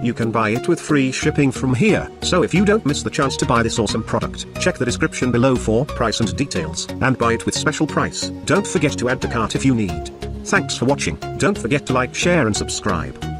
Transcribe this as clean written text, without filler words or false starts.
You can buy it with free shipping from here. So if you don't miss the chance to buy this awesome product, check the description below for price and details, and buy it with special price. Don't forget to add to cart if you need. Thanks for watching. Don't forget to like, share and subscribe.